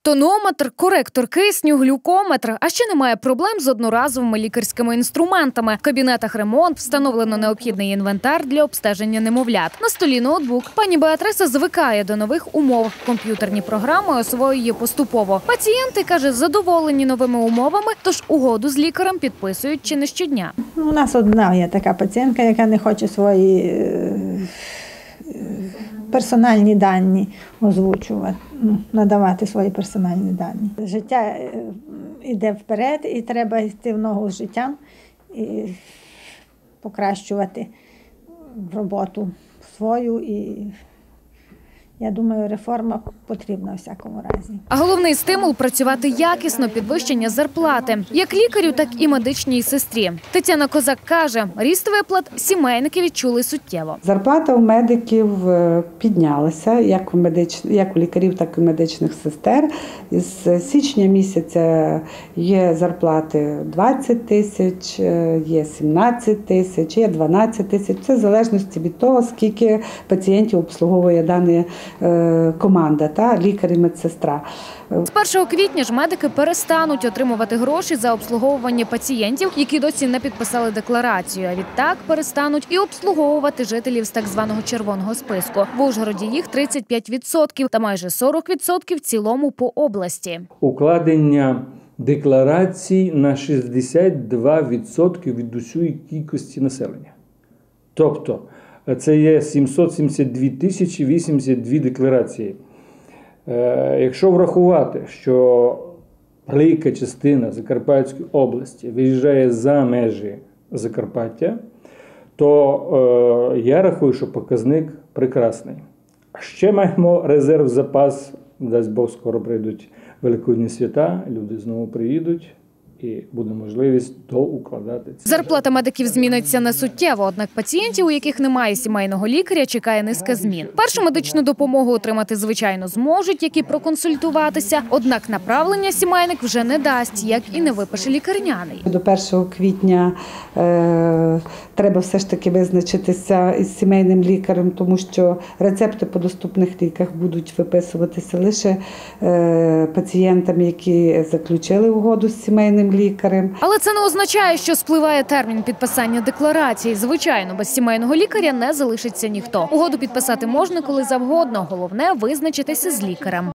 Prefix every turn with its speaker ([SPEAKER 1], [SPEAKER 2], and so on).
[SPEAKER 1] Тонометр, коректор кисню, глюкометр, а ще немає проблем з одноразовими лікарськими інструментами. В кабінетах ремонт, встановлено необхідний інвентар для обстеження немовлят. На столі ноутбук. Пані Беатриса звикає до нових умов. Комп'ютерні програми освоює поступово. Пацієнти, каже, задоволені новими умовами, тож угоду з лікарем підписують чи не щодня.
[SPEAKER 2] У нас одна є така пацієнтка, яка не хоче свої персональні дані озвучувати, надавати свої персональні дані. Життя йде вперед і треба йти в ногу з життям і покращувати роботу свою. І я думаю, реформа потрібна у всякому разі.
[SPEAKER 1] А головний стимул – працювати якісно, підвищення зарплати. Як лікарю, так і медичній сестрі. Тетяна Козак каже, ріст виплат сімейники відчули суттєво.
[SPEAKER 3] Зарплата у медиків піднялася, як у лікарів, так і у медичних сестер. З січня місяця є зарплати 20 тисяч, є 17 тисяч, є 12 тисяч. Це в залежності від того, скільки пацієнтів обслуговує дана команда, лікар і медсестра.
[SPEAKER 1] З 1 квітня ж медики перестануть отримувати гроші за обслуговування пацієнтів, які досі не підписали декларацію. А відтак перестануть і обслуговувати жителів з так званого червоного списку. В Ужгороді їх 35% та майже 40% в цілому по області.
[SPEAKER 4] Укладення декларацій на 62% від усієї кількості населення. Тобто це є 772 тисячі 82 декларації. Якщо врахувати, що велика частина Закарпатської області виїжджає за межі Закарпаття, то я рахую, що показник прекрасний. А ще маємо резерв, запас, дасть Бог, скоро прийдуть Великодні свята, люди знову приїдуть. І буде можливість доукладати ці.
[SPEAKER 1] Зарплата медиків зміниться не суттєво, однак пацієнтів, у яких немає сімейного лікаря, чекає низка змін. Першу медичну допомогу отримати, звичайно, зможуть, як і проконсультуватися, однак направлення сімейник вже не дасть, як і не випише лікарняний.
[SPEAKER 3] До 1 квітня треба все ж таки визначитися із сімейним лікарем, тому що рецепти по доступних ліках будуть виписуватися лише пацієнтам, які заключили угоду з сімейним лікарем.
[SPEAKER 1] Але це не означає, що спливає термін підписання декларації. Звичайно, без сімейного лікаря не залишиться ніхто. Угоду підписати можна коли завгодно. Головне – визначитися з лікарем.